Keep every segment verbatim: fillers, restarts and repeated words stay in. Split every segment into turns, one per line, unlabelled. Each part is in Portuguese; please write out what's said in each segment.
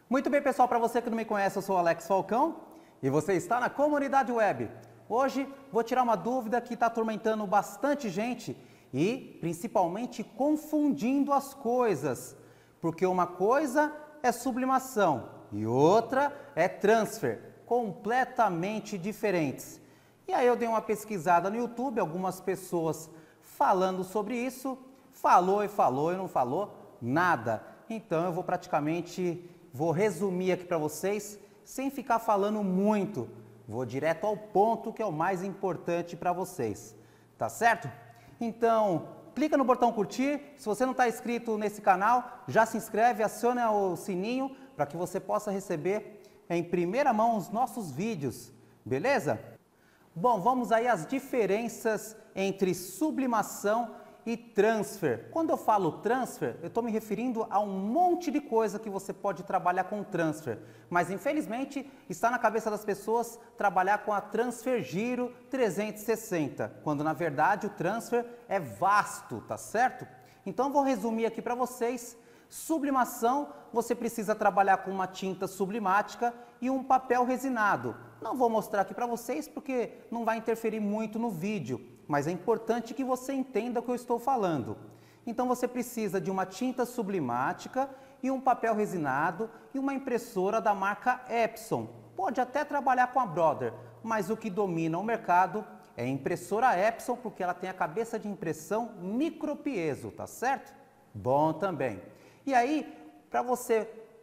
Muito bem, pessoal, para você que não me conhece, eu sou o Alex Falcão e você está na Comunidade Web. Hoje vou tirar uma dúvida que está atormentando bastante gente e principalmente confundindo as coisas, porque uma coisa é sublimação e outra é transfer, completamente diferentes. E aí eu dei uma pesquisada no YouTube, algumas pessoas falando sobre isso, falou e falou e não falou nada. Então eu vou praticamente, vou resumir aqui para vocês, sem ficar falando muito. Vou direto ao ponto que é o mais importante para vocês, tá certo? Então, clica no botão curtir, se você não está inscrito nesse canal, já se inscreve, aciona o sininho para que você possa receber em primeira mão os nossos vídeos, beleza? Bom, vamos aí às diferenças entre sublimação e transfer. Quando eu falo transfer, eu estou me referindo a um monte de coisa que você pode trabalhar com transfer. Mas infelizmente está na cabeça das pessoas trabalhar com a transfer giro trezentos e sessenta, quando na verdade o transfer é vasto, tá certo? Então eu vou resumir aqui para vocês. Sublimação, você precisa trabalhar com uma tinta sublimática e um papel resinado. Não vou mostrar aqui para vocês porque não vai interferir muito no vídeo, mas é importante que você entenda o que eu estou falando. Então você precisa de uma tinta sublimática e um papel resinado e uma impressora da marca Epson. Pode até trabalhar com a Brother, mas o que domina o mercado é a impressora Epson porque ela tem a cabeça de impressão micropiezo, tá certo? Bom também. E aí, para você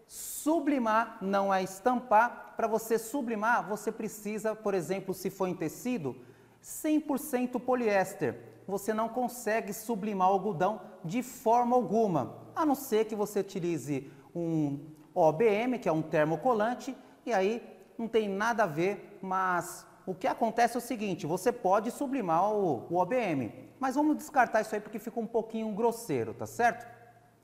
sublimar, não é estampar, para você sublimar, você precisa, por exemplo, se for em tecido, cem por cento poliéster. Você não consegue sublimar o algodão de forma alguma, a não ser que você utilize um O B M, que é um termocolante, e aí não tem nada a ver, mas o que acontece é o seguinte, você pode sublimar o, o O B M, mas vamos descartar isso aí porque fica um pouquinho grosseiro, tá certo?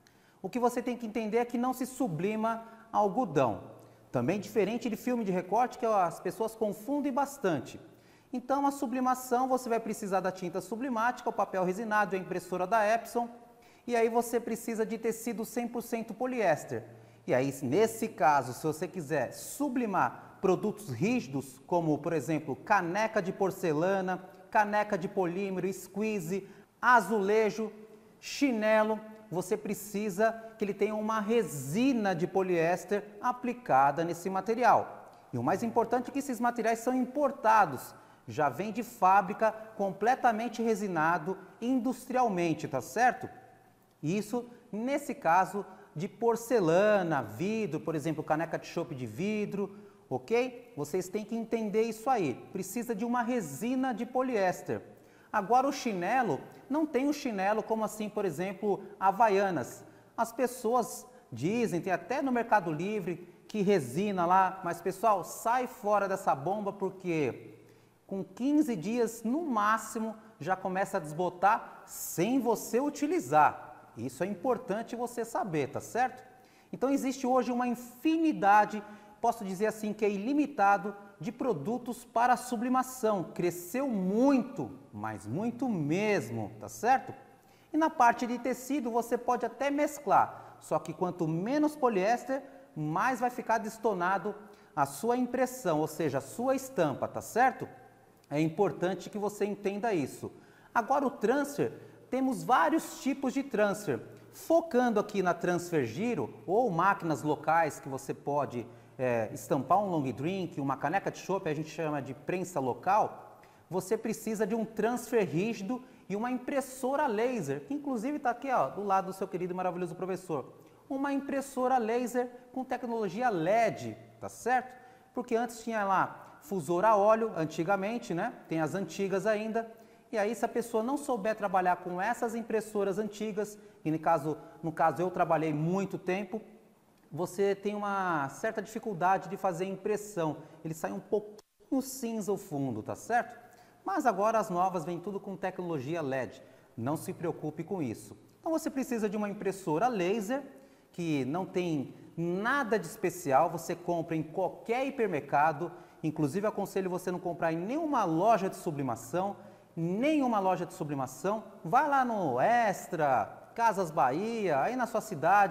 O que você tem que entender é que não se sublima algodão. Também diferente de filme de recorte, que as pessoas confundem bastante. Então, a sublimação, você vai precisar da tinta sublimática, o papel resinado, a impressora da Epson. E aí você precisa de tecido cem por cento poliéster. E aí, nesse caso, se você quiser sublimar produtos rígidos, como, por exemplo, caneca de porcelana, caneca de polímero, squeeze, azulejo, chinelo, você precisa que ele tenha uma resina de poliéster aplicada nesse material. E o mais importante é que esses materiais são importados, já vem de fábrica completamente resinado industrialmente, tá certo? Isso, nesse caso, de porcelana, vidro, por exemplo, caneca de chopp de vidro, ok? Vocês têm que entender isso aí, precisa de uma resina de poliéster. Agora o chinelo, não tem o chinelo como assim, por exemplo, Havaianas. As pessoas dizem, tem até no Mercado Livre, que resina lá, mas pessoal, sai fora dessa bomba porque com quinze dias no máximo já começa a desbotar sem você utilizar. Isso é importante você saber, tá certo? Então existe hoje uma infinidade, posso dizer assim que é ilimitado, de produtos para sublimação. Cresceu muito, mas muito mesmo, tá certo? E na parte de tecido você pode até mesclar, só que quanto menos poliéster, mais vai ficar destonado a sua impressão, ou seja, a sua estampa, tá certo? É importante que você entenda isso. Agora o transfer, temos vários tipos de transfer. Focando aqui na transfer giro ou máquinas locais que você pode É, estampar um long drink, uma caneca de chopp, a gente chama de prensa local, você precisa de um transfer rígido e uma impressora laser, que inclusive está aqui ó, do lado do seu querido e maravilhoso professor. Uma impressora laser com tecnologia L E D, tá certo? Porque antes tinha lá fusor a óleo, antigamente, né? Tem as antigas ainda, e aí se a pessoa não souber trabalhar com essas impressoras antigas, e no caso, no caso eu trabalhei muito tempo, você tem uma certa dificuldade de fazer impressão, ele sai um pouquinho cinza o fundo, tá certo? Mas agora as novas vêm tudo com tecnologia L E D, não se preocupe com isso. Então você precisa de uma impressora laser, que não tem nada de especial, você compra em qualquer hipermercado, inclusive aconselho você não comprar em nenhuma loja de sublimação, nenhuma loja de sublimação, vai lá no Extra, Casas Bahia, aí na sua cidade,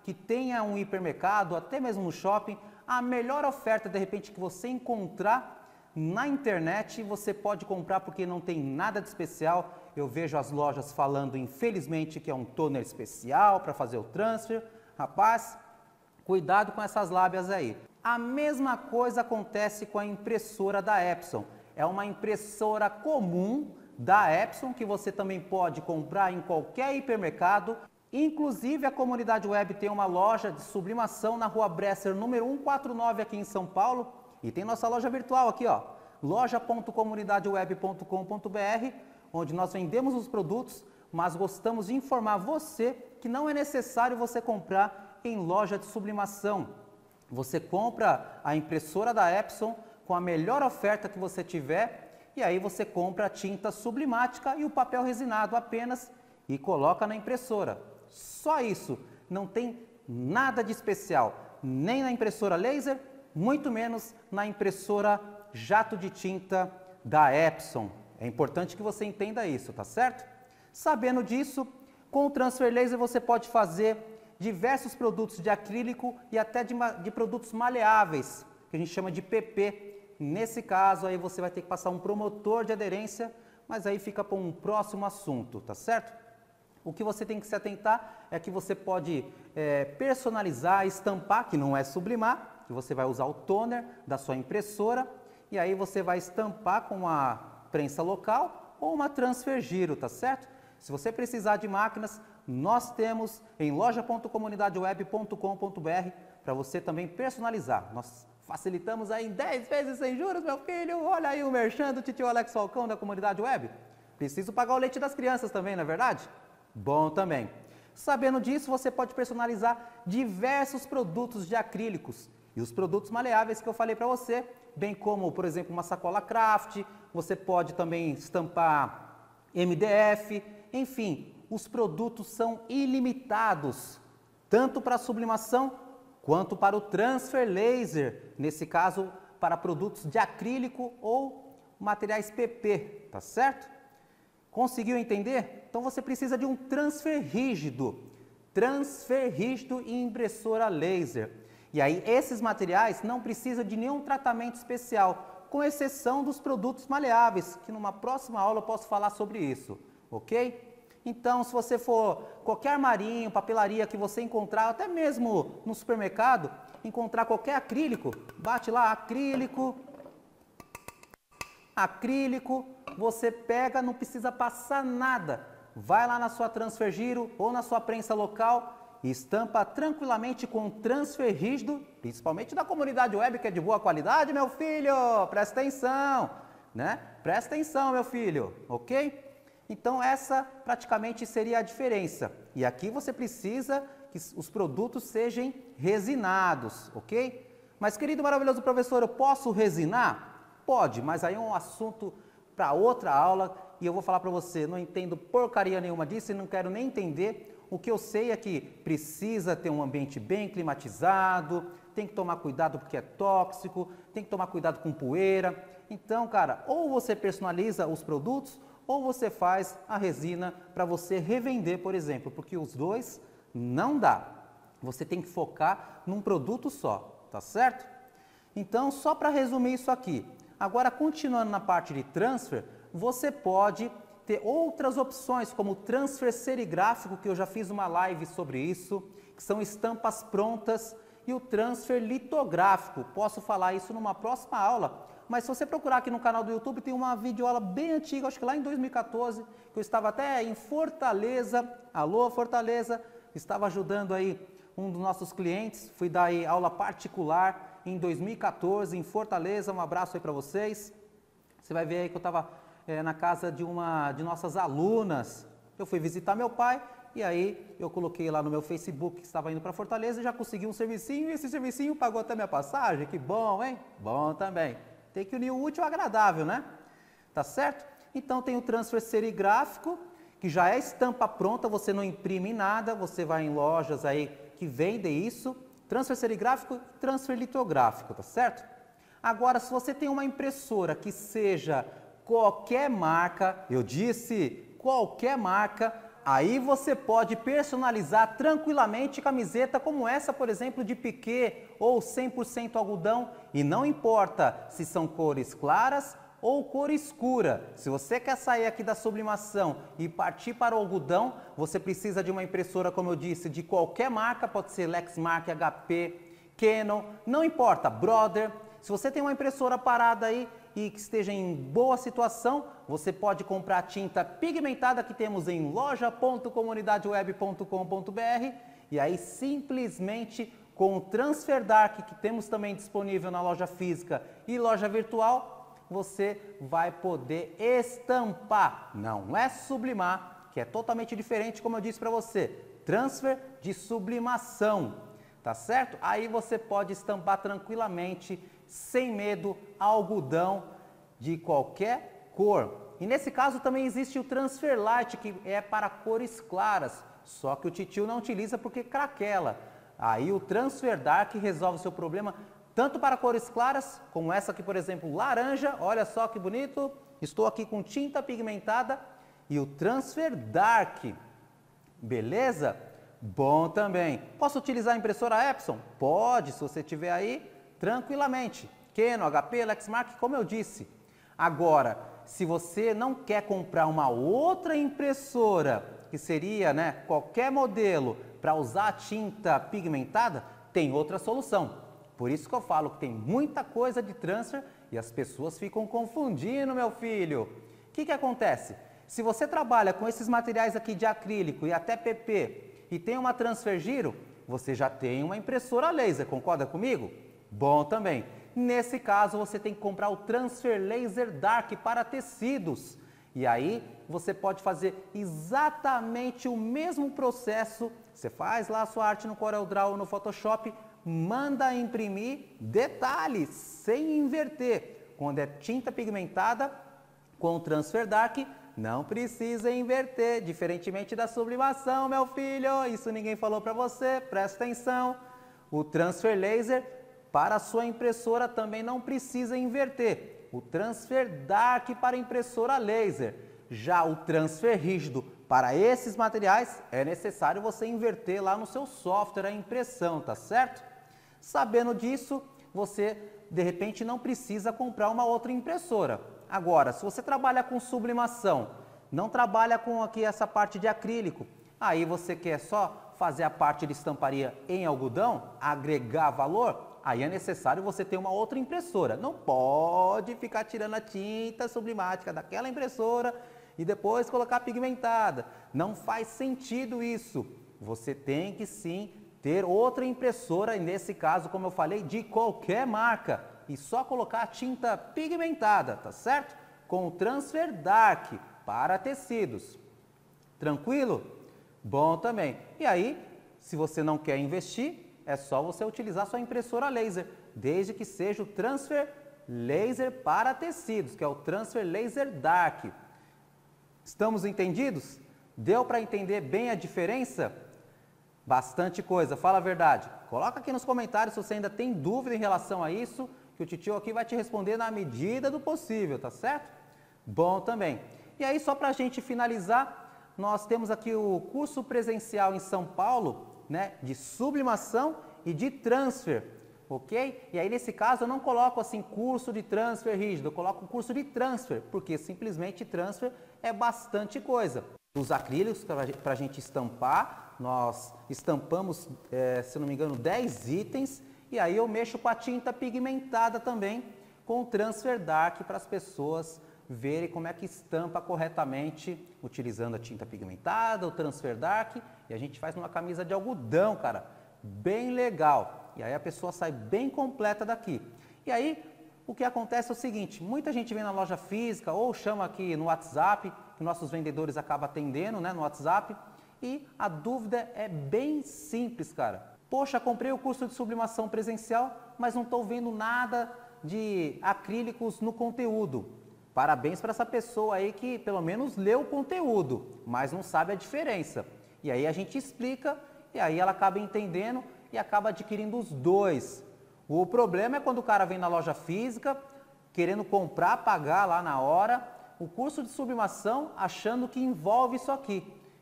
que tenha um hipermercado, até mesmo no shopping, a melhor oferta de repente que você encontrar na internet, você pode comprar porque não tem nada de especial. Eu vejo as lojas falando, infelizmente, que é um toner especial para fazer o transfer. Rapaz, cuidado com essas lábias aí. A mesma coisa acontece com a impressora da Epson. É uma impressora comum da Epson que você também pode comprar em qualquer hipermercado. Inclusive, a Comunidade Web tem uma loja de sublimação na Rua Bresser, número cento e quarenta e nove, aqui em São Paulo. E tem nossa loja virtual aqui, ó, loja ponto comunidade web ponto com ponto br, onde nós vendemos os produtos, mas gostamos de informar você que não é necessário você comprar em loja de sublimação. Você compra a impressora da Epson com a melhor oferta que você tiver, e aí você compra a tinta sublimática e o papel resinado apenas e coloca na impressora. Só isso, não tem nada de especial, nem na impressora laser, muito menos na impressora jato de tinta da Epson. É importante que você entenda isso, tá certo? Sabendo disso, com o Transfer Laser você pode fazer diversos produtos de acrílico e até de, de produtos maleáveis, que a gente chama de P P. Nesse caso, aí você vai ter que passar um promotor de aderência, mas aí fica para um próximo assunto, tá certo? O que você tem que se atentar é que você pode é, personalizar, estampar, que não é sublimar, que você vai usar o toner da sua impressora e aí você vai estampar com uma prensa local ou uma transfer giro, tá certo? Se você precisar de máquinas, nós temos em loja ponto comunidade web ponto com ponto br para você também personalizar. Nós facilitamos aí em dez vezes sem juros, meu filho. Olha aí o merchan do titio Alex Falcão da Comunidade Web. Preciso pagar o leite das crianças também, não é verdade? Bom também. Sabendo disso, você pode personalizar diversos produtos de acrílicos e os produtos maleáveis que eu falei para você, bem como, por exemplo, uma sacola craft, você pode também estampar M D F, enfim, os produtos são ilimitados, tanto para a sublimação quanto para o transfer laser, nesse caso para produtos de acrílico ou materiais P P, tá certo? Conseguiu entender? Então você precisa de um transfer rígido, transfer rígido e impressora laser. E aí esses materiais não precisam de nenhum tratamento especial, com exceção dos produtos maleáveis, que numa próxima aula eu posso falar sobre isso, ok? Então, se você for qualquer armarinho, papelaria que você encontrar, até mesmo no supermercado, encontrar qualquer acrílico, bate lá, acrílico, acrílico, você pega, não precisa passar nada. Vai lá na sua transfer giro ou na sua prensa local e estampa tranquilamente com transfer rígido, principalmente da Comunidade Web, que é de boa qualidade, meu filho. Presta atenção, né? Presta atenção, meu filho, ok? Então essa praticamente seria a diferença. E aqui você precisa que os produtos sejam resinados, ok? Mas, querido maravilhoso professor, eu posso resinar? Pode, mas aí é um assunto para outra aula e eu vou falar para você, não entendo porcaria nenhuma disso e não quero nem entender. O que eu sei é que precisa ter um ambiente bem climatizado, tem que tomar cuidado porque é tóxico, tem que tomar cuidado com poeira. Então, cara, ou você personaliza os produtos ou você faz a resina para você revender, por exemplo, porque os dois não dá. Você tem que focar num produto só, tá certo? Então, só para resumir isso aqui. Agora, continuando na parte de transfer, você pode ter outras opções, como o transfer serigráfico, que eu já fiz uma live sobre isso, que são estampas prontas, e o transfer litográfico. Posso falar isso numa próxima aula, mas se você procurar aqui no canal do YouTube, tem uma videoaula bem antiga, acho que lá em dois mil e quatorze, que eu estava até em Fortaleza, alô Fortaleza, estava ajudando aí um dos nossos clientes, fui dar aí aula particular em dois mil e quatorze em Fortaleza, um abraço aí para vocês. Você vai ver aí que eu estava é, na casa de uma de nossas alunas, eu fui visitar meu pai, e aí eu coloquei lá no meu Facebook que estava indo para Fortaleza e já consegui um servicinho, e esse servicinho pagou até minha passagem, que bom, hein? Bom também. Tem que unir o útil ao agradável, né? Tá certo? Então tem o transfer serigráfico, que já é estampa pronta, você não imprime nada, você vai em lojas aí que vendem isso, transfer serigráfico e transfer litográfico, tá certo? Agora, se você tem uma impressora que seja qualquer marca, eu disse qualquer marca, Aí você pode personalizar tranquilamente camiseta como essa, por exemplo, de piquê ou cem por cento algodão. E não importa se são cores claras ou cor escura. Se você quer sair aqui da sublimação e partir para o algodão, você precisa de uma impressora, como eu disse, de qualquer marca. Pode ser Lexmark, H P, Canon, não importa, Brother. Se você tem uma impressora parada aí e que esteja em boa situação, você pode comprar tinta pigmentada que temos em loja ponto comunidade web ponto com ponto br e aí simplesmente com o Transfer Dark que temos também disponível na loja física e loja virtual, você vai poder estampar. Não é sublimar, que é totalmente diferente, como eu disse para você, transfer de sublimação, tá certo? Aí você pode estampar tranquilamente, sem medo, algodão de qualquer cor. E nesse caso também existe o Transfer Light, que é para cores claras, só que o titio não utiliza porque craquela. Aí o Transfer Dark resolve o seu problema tanto para cores claras, como essa aqui, por exemplo, laranja, olha só que bonito. Estou aqui com tinta pigmentada e o Transfer Dark, beleza? Bom também. Posso utilizar a impressora Epson? Pode, se você tiver aí, tranquilamente. Canon, H P, Lexmark, como eu disse. Agora, se você não quer comprar uma outra impressora, que seria, né, qualquer modelo, para usar a tinta pigmentada, tem outra solução. Por isso que eu falo que tem muita coisa de transfer e as pessoas ficam confundindo, meu filho. O que que acontece? Se você trabalha com esses materiais aqui de acrílico e até P P e tem uma transfer giro, você já tem uma impressora laser, concorda comigo? Bom também. Nesse caso, você tem que comprar o Transfer Laser Dark para tecidos. E aí, você pode fazer exatamente o mesmo processo. Você faz lá a sua arte no CorelDRAW ou no Photoshop, manda imprimir, detalhes, sem inverter. Quando é tinta pigmentada, com o Transfer Dark, não precisa inverter, diferentemente da sublimação, meu filho. Isso ninguém falou para você, presta atenção. O Transfer Laser, para a sua impressora, também não precisa inverter. O Transfer Dark para impressora laser. Já o Transfer Rígido para esses materiais, é necessário você inverter lá no seu software a impressão, tá certo? Sabendo disso, você de repente não precisa comprar uma outra impressora. Agora, se você trabalha com sublimação, não trabalha com aqui essa parte de acrílico, aí você quer só fazer a parte de estamparia em algodão, agregar valor, aí é necessário você ter uma outra impressora. Não pode ficar tirando a tinta sublimática daquela impressora e depois colocar pigmentada. Não faz sentido isso. Você tem que sim ter outra impressora, e nesse caso, como eu falei, de qualquer marca. E só colocar a tinta pigmentada, tá certo? Com o Transfer Dark para tecidos. Tranquilo? Bom também. E aí, se você não quer investir, é só você utilizar sua impressora laser, desde que seja o Transfer Laser para tecidos, que é o Transfer Laser Dark. Estamos entendidos? Deu para entender bem a diferença? Bastante coisa, fala a verdade. Coloca aqui nos comentários se você ainda tem dúvida em relação a isso, que o titio aqui vai te responder na medida do possível, tá certo? Bom também. E aí, só para a gente finalizar, nós temos aqui o curso presencial em São Paulo, né, de sublimação e de transfer, ok? E aí, nesse caso, eu não coloco assim curso de transfer rígido, eu coloco curso de transfer, porque simplesmente transfer é bastante coisa. Os acrílicos, para a gente estampar, nós estampamos, é, se não me engano, dez itens, e aí eu mexo com a tinta pigmentada também, com o Transfer Dark, para as pessoas verem como é que estampa corretamente, utilizando a tinta pigmentada, o Transfer Dark, e a gente faz numa camisa de algodão, cara, bem legal. E aí a pessoa sai bem completa daqui. E aí, o que acontece é o seguinte, muita gente vem na loja física ou chama aqui no WhatsApp, que nossos vendedores acabam atendendo, né, no WhatsApp, e a dúvida é bem simples, cara. Poxa, comprei o curso de sublimação presencial, mas não estou vendo nada de acrílicos no conteúdo. Parabéns para essa pessoa aí que pelo menos leu o conteúdo, mas não sabe a diferença. E aí a gente explica, e aí ela acaba entendendo e acaba adquirindo os dois. O problema é quando o cara vem na loja física, querendo comprar, pagar lá na hora, o curso de sublimação, achando que envolve isso aqui.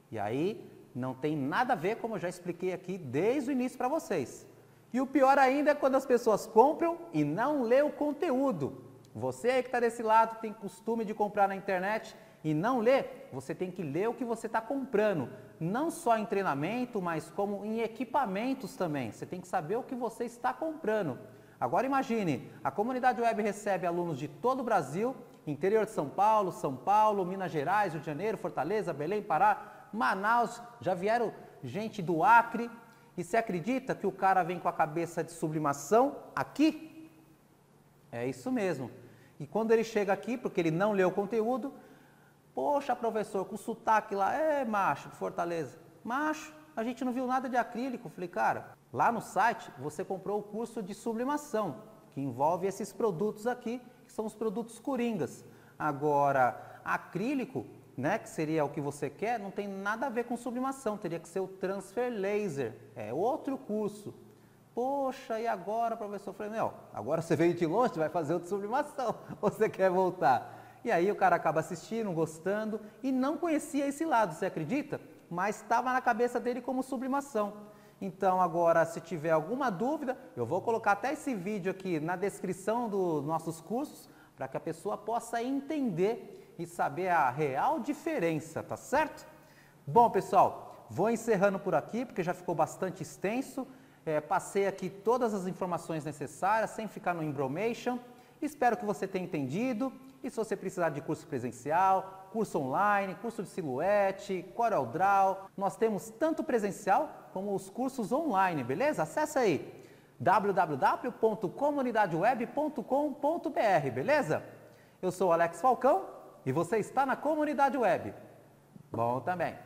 E aí não tem nada a ver, como eu já expliquei aqui desde o início para vocês. E o pior ainda é quando as pessoas compram e não lê o conteúdo. Você aí que está desse lado, tem costume de comprar na internet e não lê, você tem que ler o que você está comprando. Não só em treinamento, mas como em equipamentos também. Você tem que saber o que você está comprando. Agora imagine, a comunidade web recebe alunos de todo o Brasil, interior de São Paulo, São Paulo, Minas Gerais, Rio de Janeiro, Fortaleza, Belém, Pará, Manaus, já vieram gente do Acre. E você acredita que o cara vem com a cabeça de sublimação aqui? É isso mesmo. E quando ele chega aqui, porque ele não leu o conteúdo, poxa, professor, com sotaque lá, é macho, de Fortaleza. Macho, a gente não viu nada de acrílico. Falei, cara, lá no site você comprou o curso de sublimação, que envolve esses produtos aqui, que são os produtos coringas. Agora, acrílico, né, que seria o que você quer, não tem nada a ver com sublimação, teria que ser o transfer laser, é outro curso. Poxa, e agora, professor? Eu falei, meu, agora você veio de longe, vai fazer outra sublimação, você quer voltar? E aí o cara acaba assistindo, gostando e não conhecia esse lado, você acredita? Mas estava na cabeça dele como sublimação. Então agora, se tiver alguma dúvida, eu vou colocar até esse vídeo aqui na descrição dos nossos cursos, para que a pessoa possa entender e saber a real diferença, tá certo? Bom, pessoal, vou encerrando por aqui, porque já ficou bastante extenso. É, passei aqui todas as informações necessárias, sem ficar no Embromation. Espero que você tenha entendido. E se você precisar de curso presencial, curso online, curso de silhuete, CorelDRAW, nós temos tanto presencial como os cursos online, beleza? Acesse aí w w w ponto comunidade web ponto com ponto b r, beleza? Eu sou o Alex Falcão e você está na Comunidade Web. Bom também.